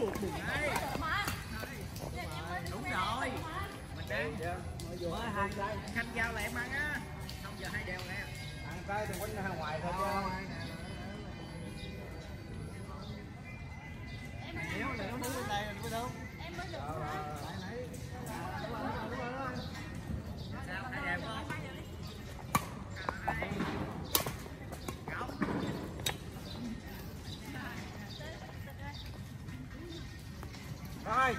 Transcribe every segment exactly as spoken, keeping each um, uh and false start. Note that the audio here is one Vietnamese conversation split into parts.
Đúng rồi. Mình đang mới hai khanh giao lại em ăn á. Xong giờ hai đều nè. Ăn cái thì quánh ra ngoài thôi chứ. Nếu là nó đứng đây có đâu. Em mới được. Sao hai đều không? Rồi.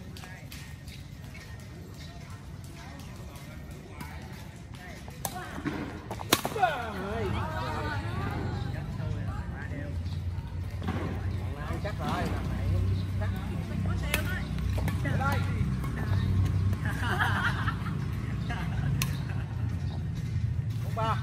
Chắc rồi, thằng này chắc. Ở đây. Bốn ba.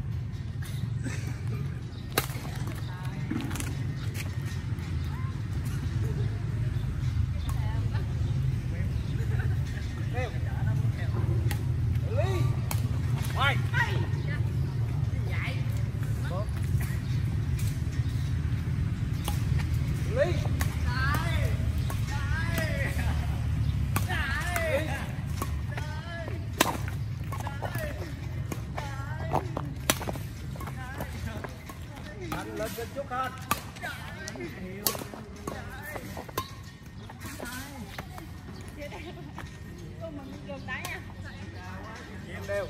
Theo. Lý. Ngoài. Lý. Anh lên trên chút hơn. Em đều.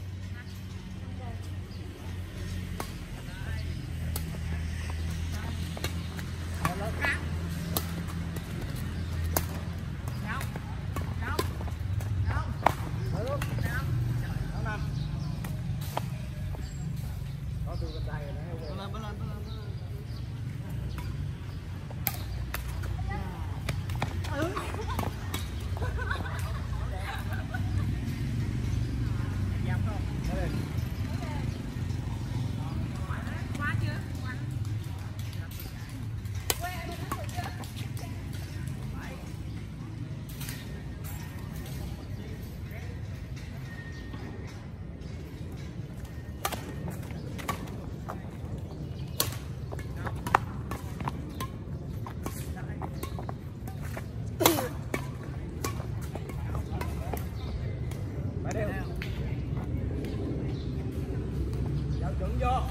Chuẩn vô.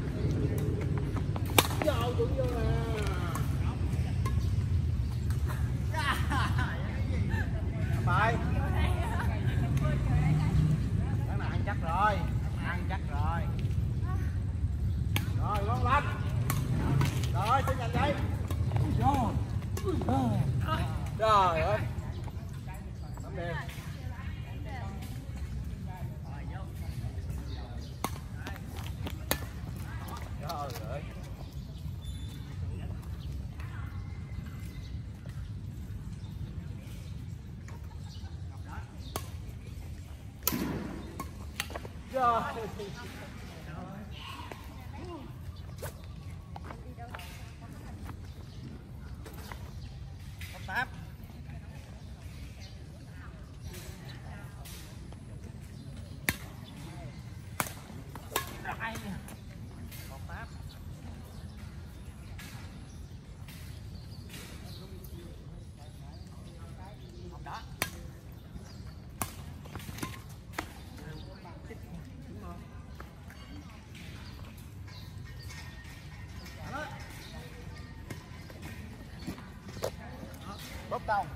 Vô chuẩn vô nè. Bài. Cái này ăn chắc rồi. Ăn chắc rồi. Rồi ngon lành. Rồi sẽ nhanh đây. Trời ơi. Tắm đêm. Trời ơi. Trời. Táp. Một táp. Không đó. Bốc đồng.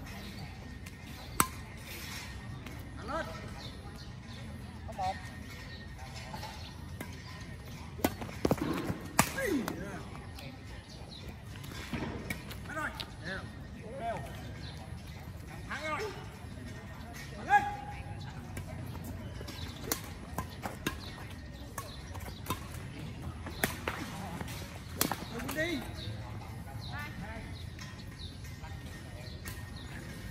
Ăn lên. Có một. Ăn rồi. Đều. Thắng rồi. Ăn lên. Đừng đi.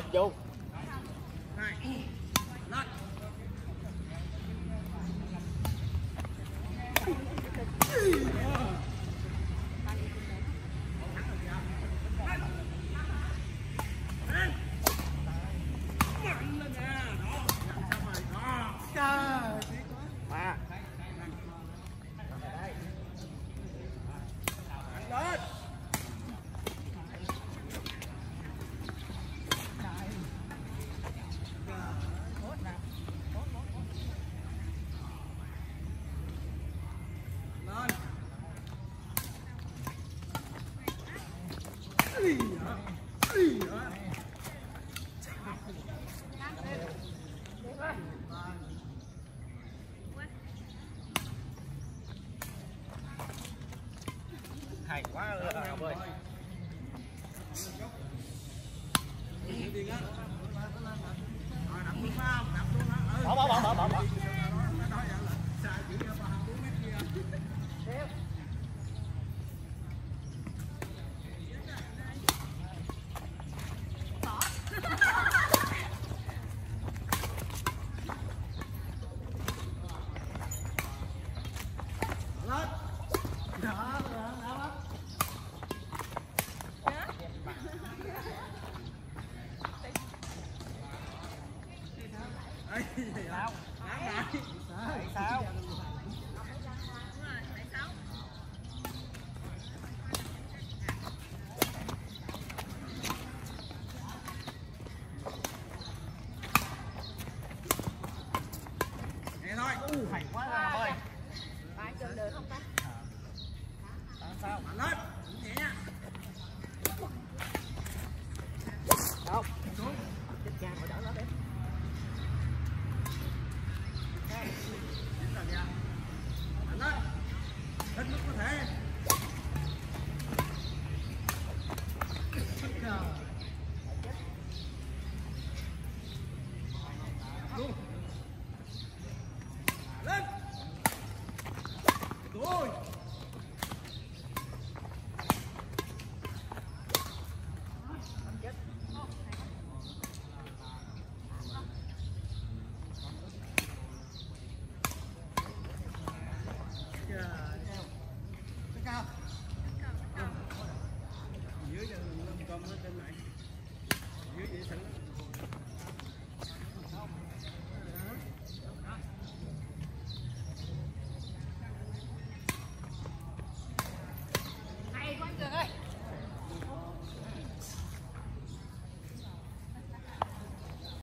vô. Này. Lên. Ba. Lên. Hay quá rồi Ngọc ơi. Bỏ bỏ bỏ bỏ bỏ bỏ. Sao? Tại sao? Nghe thôi. U hay quá rồi Ngọc ơi. Ba chân được không ta? Sao? Lên. Nhẹ nha. Không. Chết cha, hỏi đỡ nó đi.